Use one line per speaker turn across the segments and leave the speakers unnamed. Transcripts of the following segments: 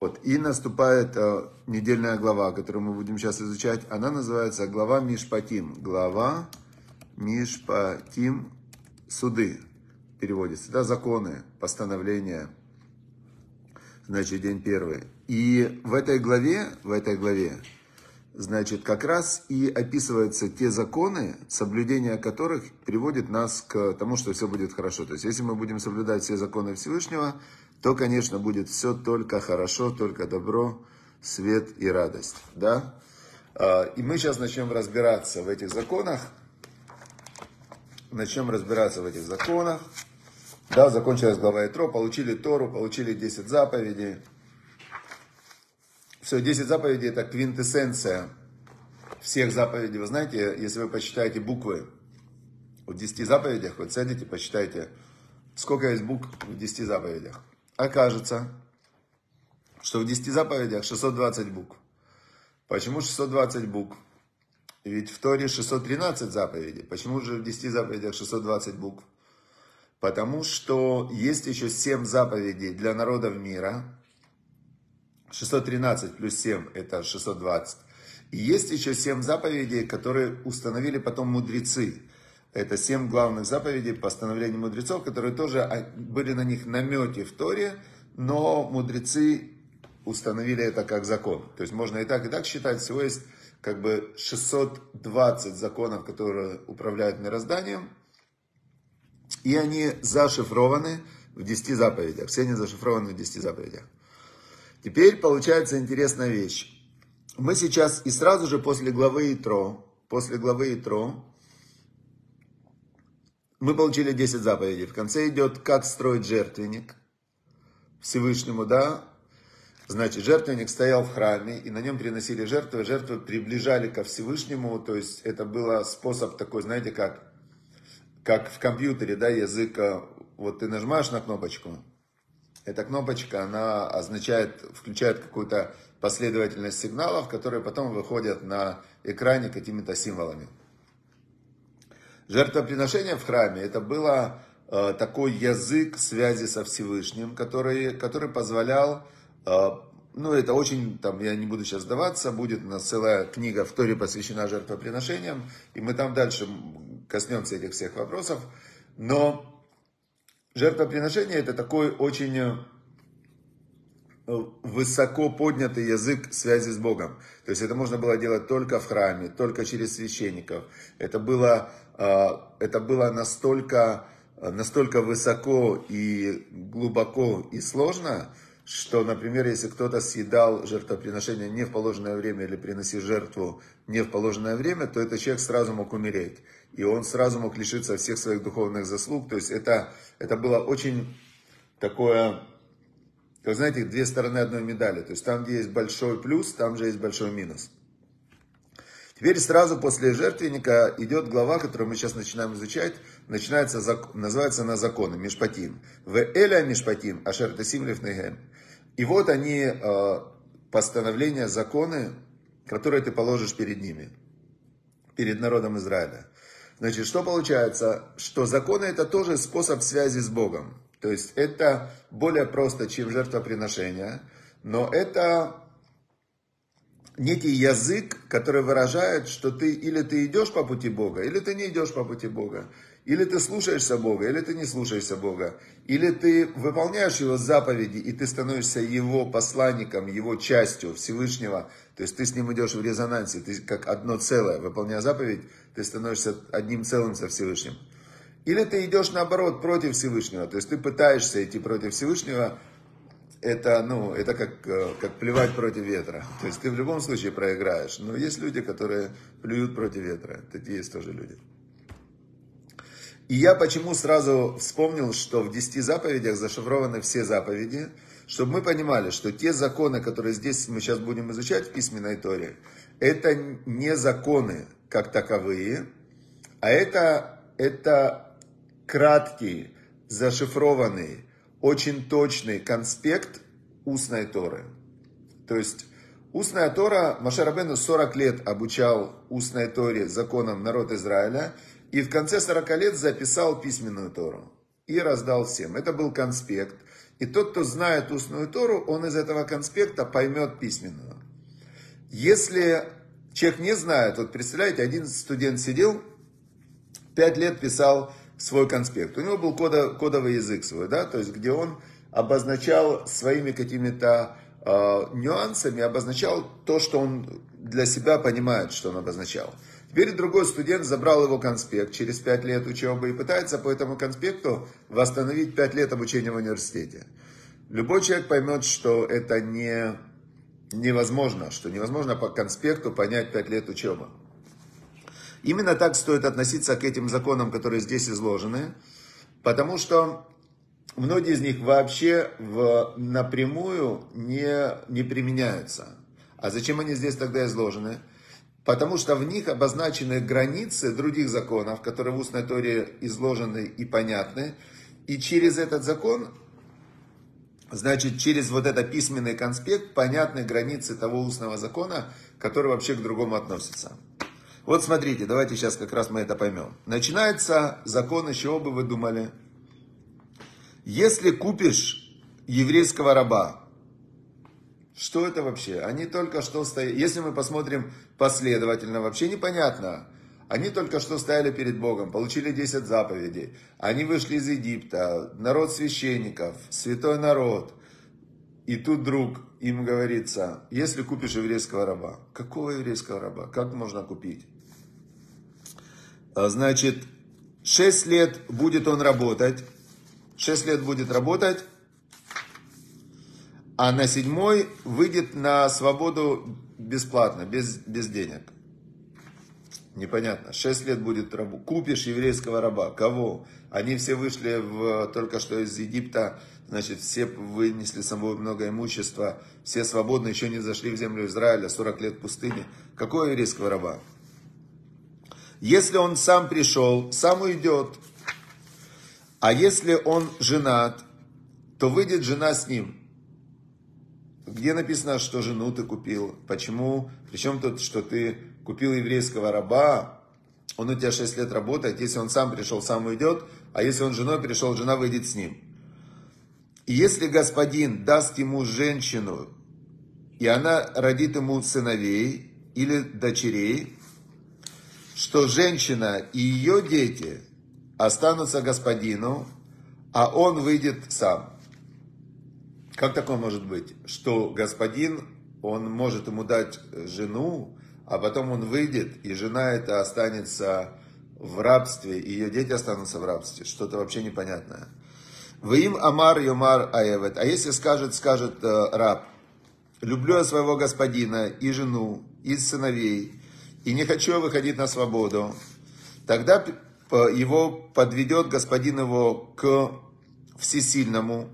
Вот. И наступает недельная глава, которую мы будем сейчас изучать. Она называется глава Мишпатим. Глава Мишпатим, суды переводится. Да, законы, постановления. Значит, день первый. И в этой главе, значит, как раз и описываются те законы, соблюдение которых приводит нас к тому, что все будет хорошо. То есть, если мы будем соблюдать все законы Всевышнего, то, конечно, будет все только хорошо, только добро, свет и радость. Да? И мы сейчас начнем разбираться в этих законах. Да, закончилась глава Итро, получили Тору, получили 10 заповедей. Все, 10 заповедей это квинтэссенция всех заповедей. Вы знаете, если вы почитаете буквы в 10 заповедях, вот сядете, почитайте, сколько есть букв в 10 заповедях. Окажется, что в 10 заповедях 620 букв. Почему 620 букв? Ведь в Торе 613 заповедей. Почему же в 10 заповедях 620 букв? Потому что есть еще 7 заповедей для народов мира. 613 плюс 7 это 620. И есть еще 7 заповедей, которые установили потом мудрецы. Это 7 главных заповедей постановлений мудрецов, которые тоже были на них намеки в Торе, но мудрецы установили это как закон. То есть можно и так считать. Всего есть как бы 620 законов, которые управляют мирозданием. И они зашифрованы в 10 заповедях. Все они зашифрованы в 10 заповедях. Теперь получается интересная вещь. Мы сейчас и сразу же после главы Итро, мы получили 10 заповедей. В конце идет, как строить жертвенник Всевышнему, да? Значит, жертвенник стоял в храме, и на нем приносили жертвы. Жертвы приближали ко Всевышнему, то есть это был способ такой, знаете, как в компьютере, да, язык, вот ты нажимаешь на кнопочку, эта кнопочка, она включает какую-то последовательность сигналов, которые потом выходят на экране какими-то символами. Жертвоприношение в храме, это было такой язык связи со Всевышним, который позволял, это очень, я не буду сейчас сдаваться, будет у нас целая книга в Торе посвящена жертвоприношениям, и мы там дальше коснемся этих всех вопросов, но жертвоприношение это такой очень высоко поднятый язык связи с Богом. То есть это можно было делать только в храме, только через священников. Это было настолько высоко и глубоко и сложно, что, например, если кто-то съедал жертвоприношение не в положенное время или приносил жертву не в положенное время, то этот человек сразу мог умереть. И он сразу мог лишиться всех своих духовных заслуг. То есть это было очень такое, как знаете, две стороны одной медали. То есть там, где есть большой плюс, там же есть большой минус. Теперь сразу после жертвенника идет глава, которую мы сейчас начинаем изучать. Называется она законы, Мишпатим. В Эля Мишпатим, Ашер Тасим Лифнейгем. И вот они, постановления, законы, которые ты положишь перед ними, перед народом Израиля. Значит, что получается? Что законы это тоже способ связи с Богом. То есть это более просто, чем жертвоприношение, но это некий язык, который выражает, что или ты идешь по пути Бога, или ты не идешь по пути Бога. Или ты слушаешься Бога, или ты не слушаешься Бога. Или ты выполняешь Его заповеди, и ты становишься Его посланником, Его частью Всевышнего. То есть ты с Ним идешь в резонансе, ты как одно целое. Выполняя заповедь, ты становишься одним целым со Всевышним. Или ты идешь наоборот против Всевышнего. То есть ты пытаешься идти против Всевышнего. Это как плевать против ветра. То есть ты в любом случае проиграешь. Но есть люди, которые плюют против ветра. Такие есть тоже люди. И я почему сразу вспомнил, что в 10 заповедях зашифрованы все заповеди, чтобы мы понимали, что те законы, которые здесь мы сейчас будем изучать в письменной Торе, это не законы как таковые, а это краткий, зашифрованный, очень точный конспект устной Торы. То есть устная Тора, Моше Рабейну 40 лет обучал устной Торе законам народ Израиля, и в конце 40 лет записал письменную Тору и раздал всем. Это был конспект. И тот, кто знает устную Тору, он из этого конспекта поймет письменную. Если человек не знает, вот представляете, один студент сидел, 5 лет писал свой конспект. У него был кодовый язык свой, да, то есть где он обозначал своими какими-то нюансами, обозначал то, что он для себя понимает, что он обозначал. Теперь другой студент забрал его конспект через 5 лет учебы и пытается по этому конспекту восстановить 5 лет обучения в университете. Любой человек поймет, что это невозможно, что невозможно по конспекту понять 5 лет учебы. Именно так стоит относиться к этим законам, которые здесь изложены, потому что многие из них вообще напрямую не применяются. А зачем они здесь тогда изложены? Потому что в них обозначены границы других законов, которые в устной Торе изложены и понятны. И через этот закон, значит, через вот этот письменный конспект, понятны границы того устного закона, который вообще к другому относится. Вот смотрите, давайте сейчас как раз мы это поймем. Начинается закон, из чего бы вы думали? Если купишь еврейского раба, что это вообще? Они только что стояли, если мы посмотрим последовательно, вообще непонятно. Они только что стояли перед Богом, получили 10 заповедей. Они вышли из Египта, народ священников, святой народ. И тут вдруг им говорится, если купишь еврейского раба. Какого еврейского раба? Как можно купить? Значит, 6 лет будет он работать. 6 лет будет работать. А на 7-й выйдет на свободу бесплатно, без денег. Непонятно. 6 лет будет рабу. Купишь еврейского раба. Кого? Они все вышли только что из Египта. Значит, все вынесли с собой много имущества. Все свободны, еще не зашли в землю Израиля. 40 лет пустыни. Какого еврейского раба? Если он сам пришел, сам уйдет. А если он женат, то выйдет жена с ним. Где написано, что жену ты купил? Почему? Причем тут, что ты купил еврейского раба, он у тебя 6 лет работает, если он сам пришел, сам уйдет, а если он с женой пришел, жена выйдет с ним. И если господин даст ему женщину, и она родит ему сыновей или дочерей, что женщина и ее дети останутся господину, а он выйдет сам. Как такое может быть, что господин, он может ему дать жену, а потом он выйдет, и жена эта останется в рабстве, и ее дети останутся в рабстве? Что-то вообще непонятное. Ваим амар йомар аевет. А если скажет раб, люблю я своего господина, и жену, и сыновей, и не хочу выходить на свободу, тогда его подведет господин его к всесильному.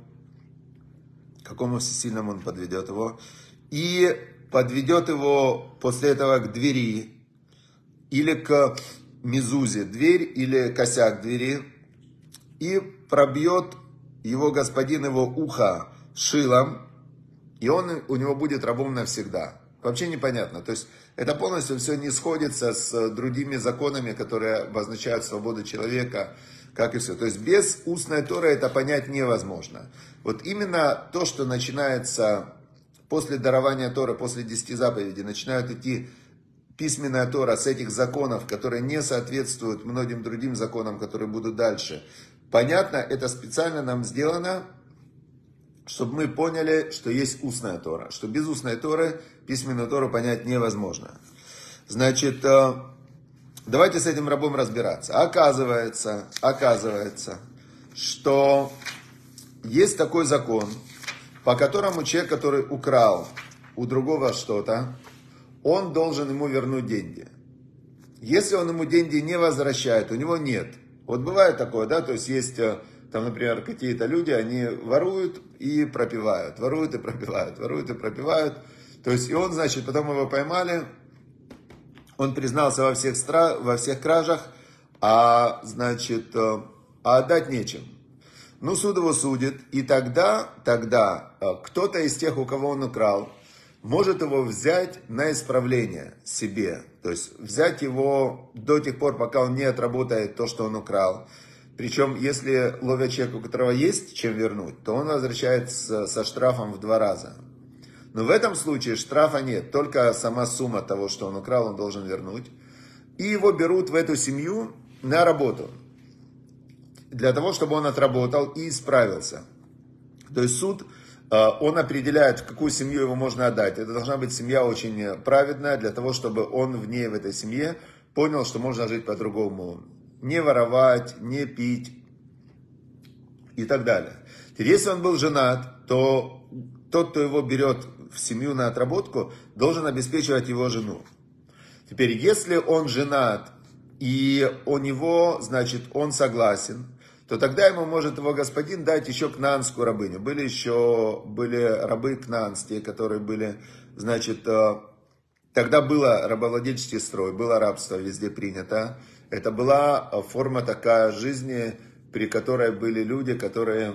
Какому всесильному он подведет его? И подведет его после этого к двери, или к мезузе, дверь, или косяк двери, и пробьет его господин его ухо шилом, и у него будет рабом навсегда. Вообще непонятно. То есть это полностью все не сходится с другими законами, которые обозначают свободу человека, как и все. То есть без устной Торы это понять невозможно. Вот именно то, что начинается после дарования Торы, после 10 заповедей, начинают идти письменная Тора с этих законов, которые не соответствуют многим другим законам, которые будут дальше. Понятно, это специально нам сделано, чтобы мы поняли, что есть устная Тора. Что без устной Торы письменную Тору понять невозможно. Значит, давайте с этим рабом разбираться. Оказывается, что есть такой закон, по которому человек, который украл у другого что-то, он должен ему вернуть деньги. Если он ему деньги не возвращает, у него нет. Вот бывает такое, да, то есть есть, там, например, какие-то люди, они воруют и пропивают, воруют и пропивают, воруют и пропивают. То есть, и он, значит, потом его поймали, он признался во всех кражах, а отдать нечем. Ну, суд его судит, и тогда кто-то из тех, у кого он украл, может его взять на исправление себе. То есть взять его до тех пор, пока он не отработает то, что он украл. причем, если ловят человека, у которого есть чем вернуть, то он возвращается со штрафом в 2 раза. Но в этом случае штрафа нет, только сама сумма того, что он украл, он должен вернуть. И его берут в эту семью на работу, для того, чтобы он отработал и исправился. То есть суд, он определяет, в какую семью его можно отдать. Это должна быть семья очень праведная, для того, чтобы он в ней, в этой семье, понял, что можно жить по-другому. Не воровать, не пить и так далее. Теперь, если он был женат, то тот, кто его берет в семью на отработку, должен обеспечивать его жену. Теперь, если он женат, и у него, значит, он согласен, то тогда ему может его господин дать еще кнаанскую рабыню. Были рабы кнаанские, которые были, значит, тогда было рабовладельческий строй, было рабство везде принято. Это была форма такая жизни, при которой были люди, которые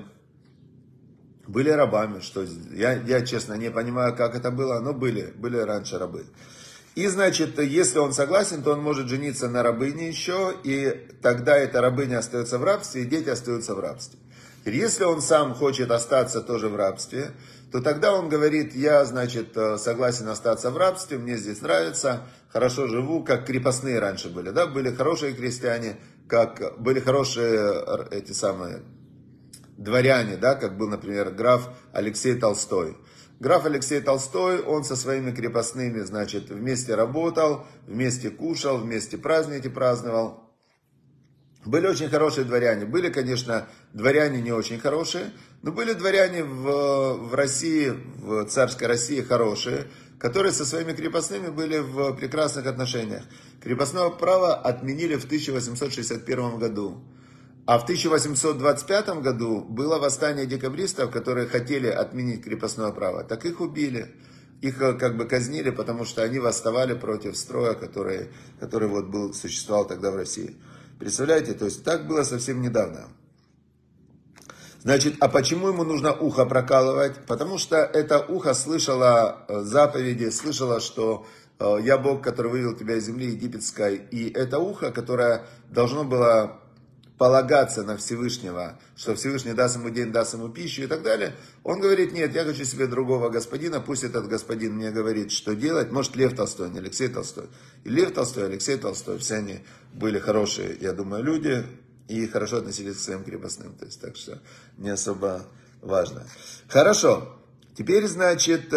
были рабами. Что я честно не понимаю, как это было, но были раньше рабы. И, значит, если он согласен, то он может жениться на рабыне еще, и тогда эта рабыня остается в рабстве, и дети остаются в рабстве. Если он сам хочет остаться тоже в рабстве, то тогда он говорит, я, значит, согласен остаться в рабстве, мне здесь нравится, хорошо живу, как крепостные раньше были, да, были хорошие крестьяне, как были хорошие эти самые дворяне, да, как был, например, граф Алексей Толстой. Граф Алексей Толстой, он со своими крепостными, значит, вместе работал, вместе кушал, вместе праздники праздновал. Были очень хорошие дворяне. Были, конечно, дворяне не очень хорошие, но были дворяне в России, в царской России хорошие, которые со своими крепостными были в прекрасных отношениях. Крепостное право отменили в 1861 году. А в 1825 году было восстание декабристов, которые хотели отменить крепостное право. Так их убили. Их как бы казнили, потому что они восставали против строя, который вот существовал тогда в России. Представляете, то есть так было совсем недавно. Значит, а почему ему нужно ухо прокалывать? Потому что это ухо слышало заповеди, слышало, что я Бог, который вывел тебя из земли египетской. И это ухо, которое должно было полагаться на Всевышнего, что Всевышний даст ему день, даст ему пищу и так далее. Он говорит, нет, я хочу себе другого господина, пусть этот господин мне говорит, что делать. Может, Лев Толстой, не Алексей Толстой. И Лев Толстой, Алексей Толстой, все они были хорошие, я думаю, люди, и хорошо относились к своим крепостным. То есть, так что не особо важно. Хорошо. Теперь, значит,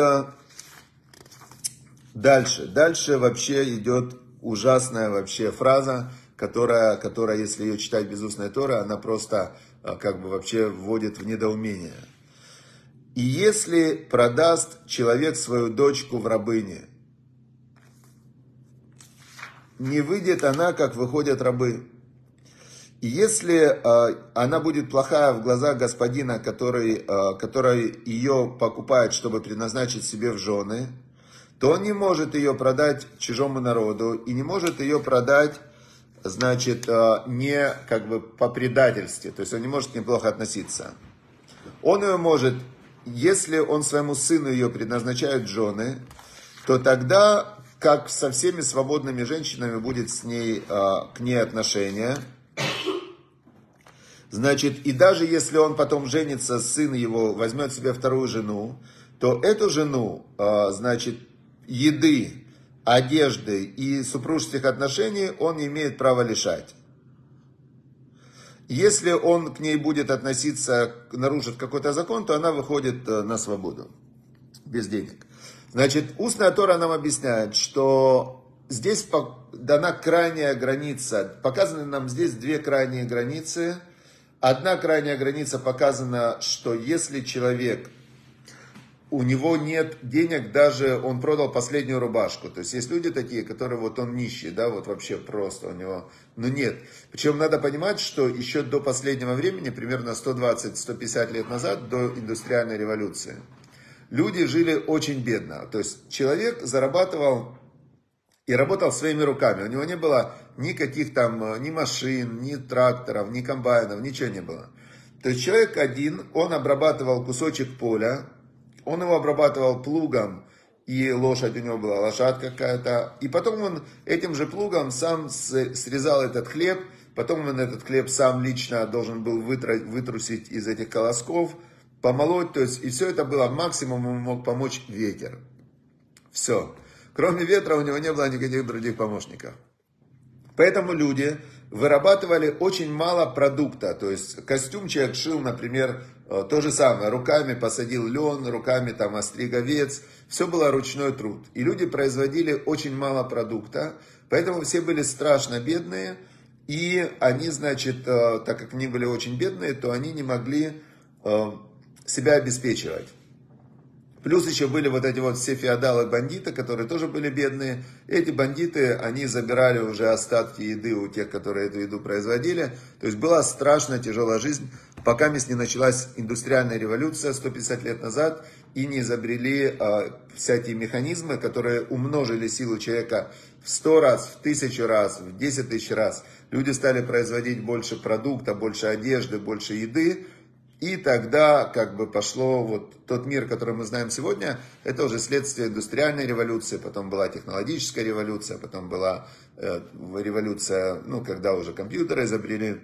дальше вообще идет ужасная вообще фраза, которая, если ее читать без устной Торы, она просто как бы вообще вводит в недоумение. И если продаст человек свою дочку в рабыне, не выйдет она, как выходят рабы. И если она будет плохая в глазах господина, который ее покупает, чтобы предназначить себе в жены, то он не может ее продать чужому народу и не может ее продать, значит, не как бы по предательстве, то есть он не может к ней плохо относиться. Он ее может, если он своему сыну ее предназначает в жены, то тогда, как со всеми свободными женщинами будет к ней отношение. Значит, и даже если он потом женится, сын его возьмет себе вторую жену, то эту жену, значит, еды, одежды и супружеских отношений он не имеет права лишать. Если он к ней будет относиться, нарушит какой-то закон, то она выходит на свободу, без денег. Значит, устная Тора нам объясняет, что здесь дана крайняя граница. Показаны нам здесь 2 крайние границы. Одна крайняя граница показана, что если человек, у него нет денег, даже он продал последнюю рубашку. То есть есть люди такие, которые вот он нищий, да, вот вообще просто у него, но нет. Причем надо понимать, что еще до последнего времени, примерно 120-150 лет назад, до индустриальной революции, люди жили очень бедно. То есть человек зарабатывал и работал своими руками. У него не было никаких там ни машин, ни тракторов, ни комбайнов, ничего не было. То есть человек один, он обрабатывал кусочек поля, он его обрабатывал плугом, и лошадь у него была, лошадка какая-то. И потом он этим же плугом сам срезал этот хлеб, потом он этот хлеб сам лично должен был вытрусить из этих колосков, помолоть, то есть, и все это было, максимум ему мог помочь ветер. Все. Кроме ветра у него не было никаких других помощников. Поэтому люди вырабатывали очень мало продукта. То есть костюм человек шил, например, то же самое. Руками посадил лен, руками там остриг овец. Все было ручной труд. И люди производили очень мало продукта. Поэтому все были страшно бедные. И они, значит, так как они были очень бедные, то они не могли себя обеспечивать. Плюс еще были вот эти вот все феодалы-бандиты, которые тоже были бедные. Эти бандиты, они забирали уже остатки еды у тех, которые эту еду производили. То есть была страшная тяжелая жизнь, пока не началась индустриальная революция 150 лет назад и не изобрели всякие механизмы, которые умножили силу человека в 100 раз, в 1000 раз, в 10 тысяч раз. Люди стали производить больше продукта, больше одежды, больше еды. И тогда как бы пошло вот тот мир, который мы знаем сегодня, это уже следствие индустриальной революции, потом была технологическая революция, потом была революция, ну, когда уже компьютеры изобрели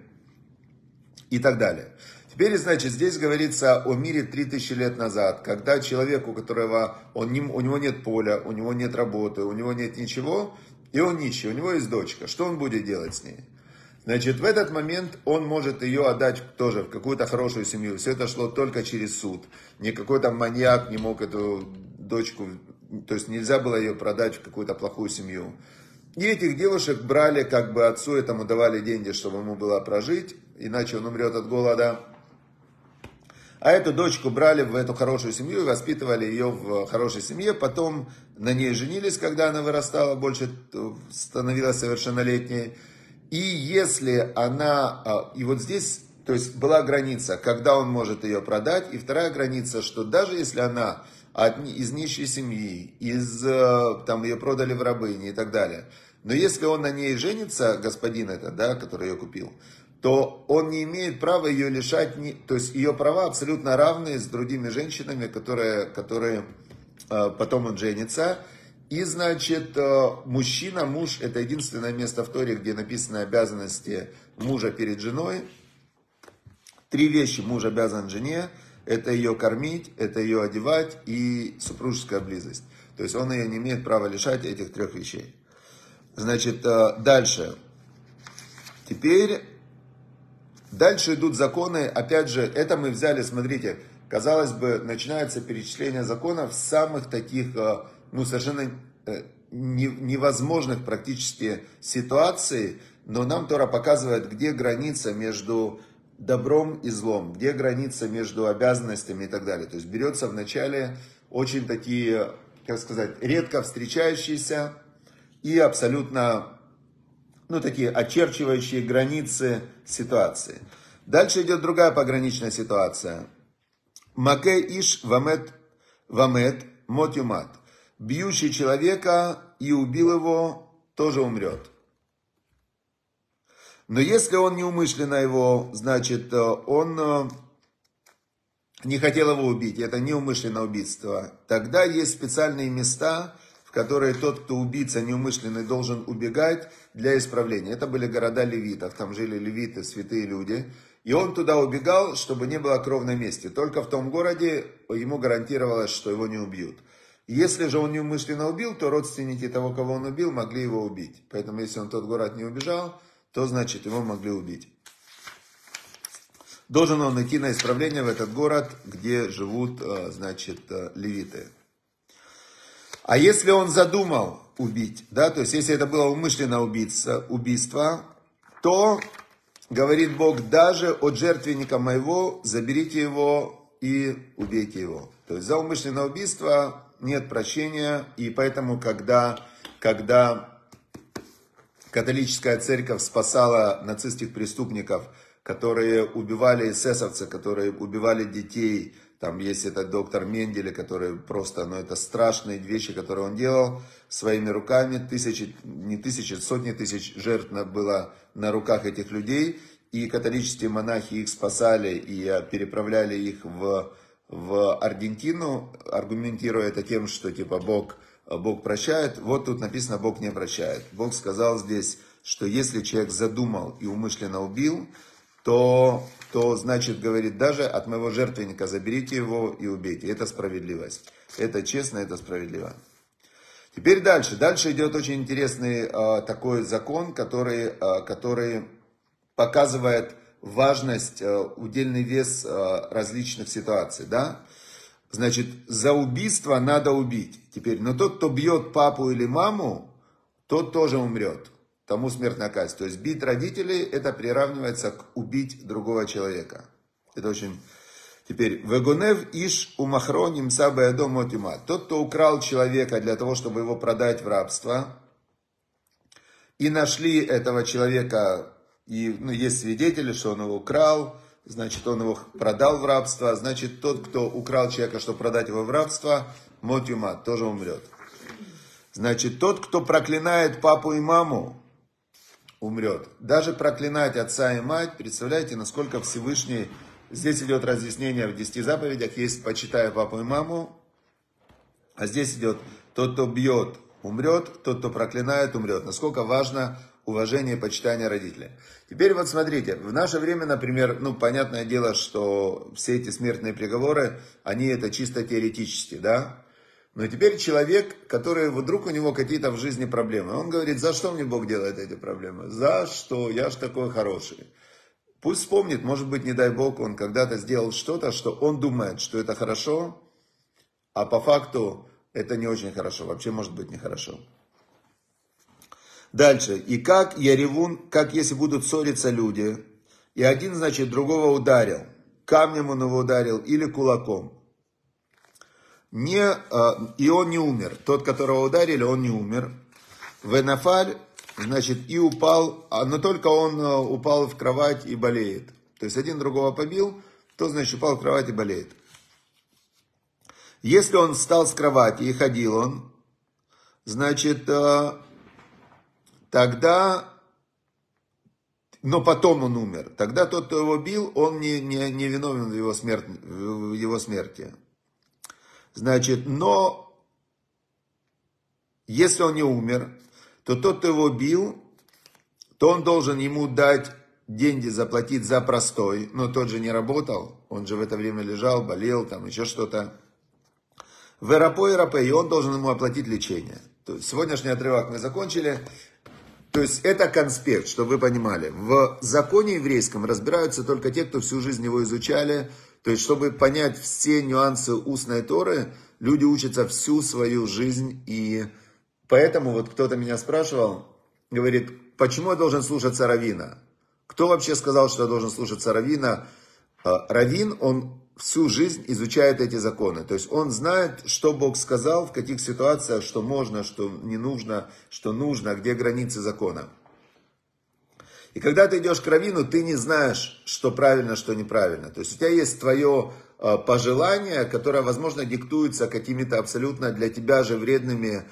и так далее. Теперь, значит, здесь говорится о мире 3000 лет назад, когда человек, у которого, у него нет поля, у него нет работы, у него нет ничего, и он нищий, у него есть дочка. Что он будет делать с ней? Значит, в этот момент он может ее отдать тоже в какую-то хорошую семью. Все это шло только через суд. Никакой там маньяк не мог эту дочку, то есть нельзя было ее продать в какую-то плохую семью. И этих девушек брали, как бы отцу этому давали деньги, чтобы ему было прожить, иначе он умрет от голода. А эту дочку брали в эту хорошую семью и воспитывали ее в хорошей семье. Потом на ней женились, когда она вырастала, больше становилась совершеннолетней. И если она, и вот здесь, то есть была граница, когда он может ее продать, и вторая граница, что даже если она из нищей семьи, там ее продали в рабыни и так далее, но если он на ней женится, господин этот, да, который ее купил, то он не имеет права ее лишать, то есть ее права абсолютно равны с другими женщинами, которые потом он женится. И, значит, мужчина, муж, это единственное место в Торе, где написаны обязанности мужа перед женой. 3 вещи муж обязан жене. Это ее кормить, это ее одевать и супружеская близость. То есть он ее не имеет права лишать этих 3 вещей. Значит, дальше. Теперь, дальше идут законы. Опять же, это мы взяли, смотрите, казалось бы, начинается перечисление законов в самых таких... совершенно невозможных практически ситуаций, но нам Тора показывает, где граница между добром и злом, где граница между обязанностями и так далее. То есть берется вначале очень такие, как сказать, редко встречающиеся и абсолютно, такие очерчивающие границы ситуации. Дальше идет другая пограничная ситуация. Маке иш вамет мот юмат. Бьющий человека и убил его, тоже умрет. Но если он неумышленно его, значит, он не хотел его убить, это неумышленное убийство, тогда есть специальные места, в которые тот, кто убийца неумышленный, должен убегать для исправления. Это были города левитов, там жили левиты, святые люди. И он туда убегал, чтобы не было кровной мести. Только в том городе ему гарантировалось, что его не убьют. Если же он неумышленно убил, то родственники того, кого он убил, могли его убить. Поэтому, если он в тот город не убежал, то, значит, его могли убить. Должен он идти на исправление в этот город, где живут, значит, левиты. А если он задумал убить, да, то есть, если это было умышленное убийство, то, говорит Бог, даже от жертвенника моего заберите его и убейте его. То есть, за умышленное убийство нет прощения, и поэтому, когда католическая церковь спасала нацистских преступников, которые убивали эсэсовцы, которые убивали детей, там есть этот доктор Менделе, который просто, это страшные вещи, которые он делал своими руками, сотни тысяч жертв было на руках этих людей, и католические монахи их спасали и переправляли их в Аргентину, аргументируя это тем, что типа Бог прощает. Вот тут написано, Бог не прощает. Бог сказал здесь, что если человек задумал и умышленно убил, то значит, говорит, даже от моего жертвенника заберите его и убейте. Это справедливость. Это честно, это справедливо. Теперь дальше. Дальше идет очень интересный такой закон, который показывает важность, удельный вес различных ситуаций. Да? Значит, за убийство надо убить. Теперь, но тот, кто бьет папу или маму, тот тоже умрет. Тому смертная казнь. То есть бить родителей, это приравнивается к убить другого человека. Это очень... Теперь, вегунев иш умахро нимса беядо мотима. Тот, кто украл человека для того, чтобы его продать в рабство, и нашли этого человека, и есть свидетели, что он его украл, значит, он его продал в рабство, значит, тот, кто украл человека, чтобы продать его в рабство, мотима, тоже умрет. Значит, тот, кто проклинает папу и маму, умрет. Даже проклинать отца и мать, представляете, насколько Всевышний... Здесь идет разъяснение в 10 заповедях, есть «почитай папу и маму», а здесь идет «тот, кто бьет, умрет, тот, кто проклинает, умрет». Насколько важно уважение и почитание родителей. Теперь вот смотрите, в наше время, например, понятное дело, что все эти смертные приговоры, они это чисто теоретически, да? Но теперь человек, который вдруг у него какие-то в жизни проблемы, он говорит, за что мне Бог делает эти проблемы? За что? Я ж такой хороший. Пусть вспомнит, может быть, не дай Бог, он когда-то сделал что-то, что он думает, что это хорошо, а по факту это не очень хорошо, вообще может быть нехорошо. Дальше. И как яревун, как если будут ссориться люди, и один, значит, другого ударил, камнем он его ударил или кулаком. И он не умер. Тот, которого ударили, он не умер. Венафаль, значит, и упал, но только он упал в кровать и болеет. То есть один другого побил, то, значит, упал в кровать и болеет. Если он встал с кровати и ходил он, значит, тогда, но потом он умер. Тогда тот, кто его бил, он не виновен в его смерти. Значит, но если он не умер, то тот, кто его бил, то он должен ему дать деньги, заплатить за простой. Но тот же не работал, он же в это время лежал, болел, там еще что-то. И он должен ему оплатить лечение. То есть сегодняшний отрывок мы закончили. То есть это конспект, чтобы вы понимали. В законе еврейском разбираются только те, кто всю жизнь его изучали. То есть, чтобы понять все нюансы устной Торы, люди учатся всю свою жизнь. И поэтому вот кто-то меня спрашивал, говорит, почему я должен слушаться раввина? Кто вообще сказал, что я должен слушаться раввина? Раввин, он всю жизнь изучает эти законы. То есть он знает, что Бог сказал, в каких ситуациях, что можно, что не нужно, что нужно, где границы закона. И когда ты идешь к раввину, ты не знаешь, что правильно, что неправильно. То есть у тебя есть твое пожелание, которое, возможно, диктуется какими-то абсолютно для тебя же вредными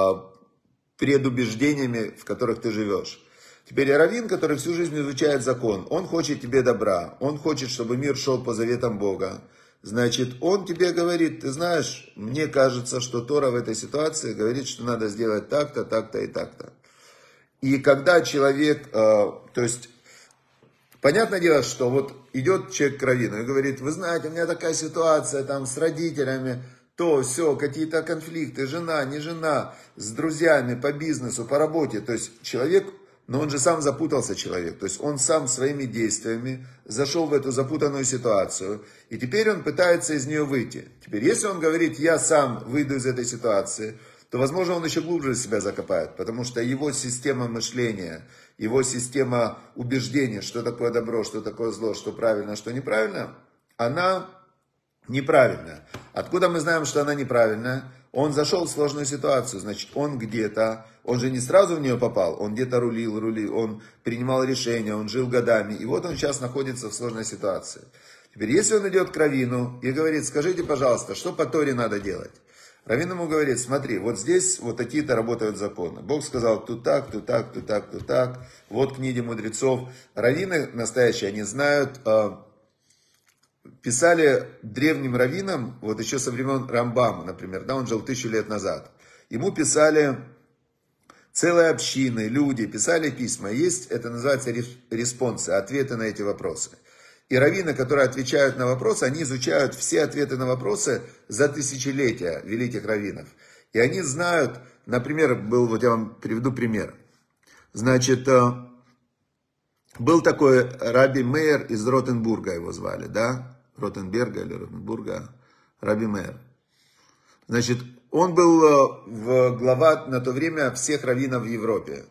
предубеждениями, в которых ты живешь. Теперь раввин, который всю жизнь изучает закон, он хочет тебе добра, он хочет, чтобы мир шел по заветам Бога. Значит, он тебе говорит, ты знаешь, мне кажется, что Тора в этой ситуации говорит, что надо сделать так-то, так-то и так-то. И когда человек, то есть, понятное дело, что вот идет человек к раввину и говорит, вы знаете, у меня такая ситуация там с родителями, то, все, какие-то конфликты, жена, не жена, с друзьями, по бизнесу, по работе. То есть человек, но он же сам запутался человек, то есть он сам своими действиями зашел в эту запутанную ситуацию, и теперь он пытается из нее выйти. Теперь, если он говорит, я сам выйду из этой ситуации, то, возможно, он еще глубже себя закопает, потому что его система мышления, его система убеждения, что такое добро, что такое зло, что правильно, что неправильно, она неправильная. Откуда мы знаем, что она неправильная? Он зашел в сложную ситуацию, значит, он где-то, он же не сразу в нее попал, он где-то рулил, он принимал решения, он жил годами, и вот он сейчас находится в сложной ситуации. Теперь, если он идет к раввину и говорит, скажите, пожалуйста, что по Торе надо делать? Раввин ему говорит, смотри, вот здесь вот такие-то работают законы. Бог сказал, тут так, тут так, тут так, тут так. Вот книги мудрецов. Раввины настоящие, они знают, писали древним раввинам, вот еще со времен Рамбама, например, да, он жил 1000 лет назад. Ему писали Целые общины, люди писали письма. Есть, это называется респонсы, ответы на эти вопросы. И раввины, которые отвечают на вопросы, они изучают все ответы на вопросы за тысячелетия великих раввинов. И они знают, например, вот я вам приведу пример. Значит, был такой Раби Мейер из Ротенбурга, его звали, да? Ротенберга или Ротенбурга, Раби Мейер. Значит, он был глава на то время всех раввинов в Европе.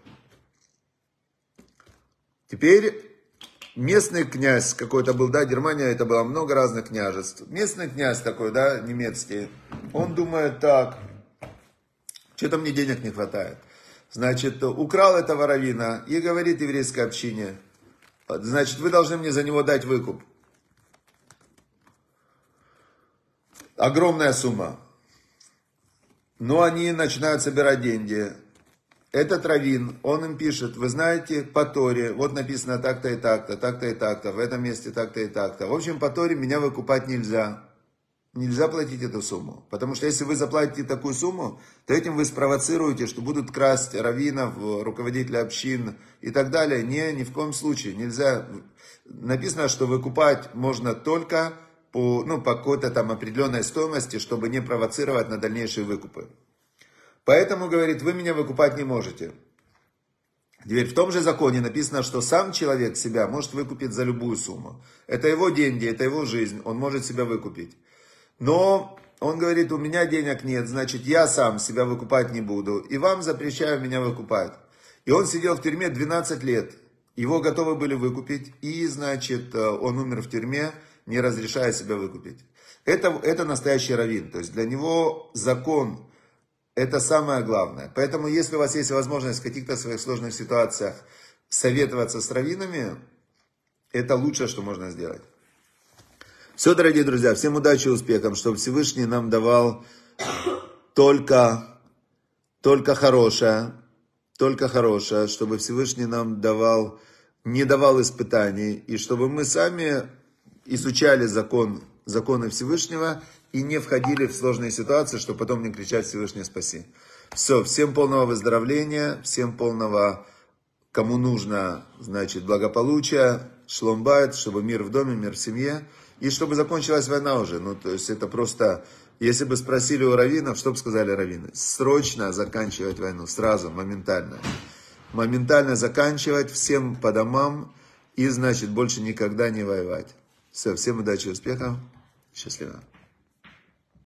Теперь местный князь какой-то был, да, Германия, это было много разных княжеств. Местный князь такой, да, немецкий, он думает так, что-то мне денег не хватает. Значит, украл этого раввина и говорит еврейской общине, значит, вы должны мне за него дать выкуп. Огромная сумма. Но они начинают собирать деньги. Этот раввин, он им пишет, вы знаете, по Торе, вот написано так-то и так-то, так-то и так-то, в этом месте так-то и так-то. В общем, по Торе меня выкупать нельзя. Нельзя платить эту сумму. Потому что если вы заплатите такую сумму, то этим вы спровоцируете, что будут красть раввинов, руководителей общин и так далее. Ни в коем случае нельзя. Написано, что выкупать можно только по какой-то там определенной стоимости, чтобы не провоцировать на дальнейшие выкупы. Поэтому, говорит, вы меня выкупать не можете. Теперь в том же законе написано, что сам человек себя может выкупить за любую сумму. Это его деньги, это его жизнь, он может себя выкупить. Но он говорит, у меня денег нет, значит, я сам себя выкупать не буду, и вам запрещаю меня выкупать. И он сидел в тюрьме 12 лет, его готовы были выкупить, и, значит, он умер в тюрьме, не разрешая себя выкупить. Это настоящий раввин, то есть для него закон – это самое главное. Поэтому, если у вас есть возможность в каких-то своих сложных ситуациях советоваться с раввинами, это лучшее, что можно сделать. Все, дорогие друзья, всем удачи и успехов, чтобы Всевышний нам давал только хорошее, чтобы Всевышний нам не давал испытаний, и чтобы мы сами изучали законы Всевышнего и не входили в сложные ситуации, чтобы потом не кричать Всевышний спаси. Все, всем полного выздоровления, всем полного, кому нужно, значит, благополучия, шлом байт, чтобы мир в доме, мир в семье. И чтобы закончилась война уже. То есть это просто, если бы спросили у раввинов, что бы сказали раввины? Срочно заканчивать войну, сразу, моментально. Моментально заканчивать, всем по домам и, значит, больше никогда не воевать. Все, всем удачи и успехов. Счастливо.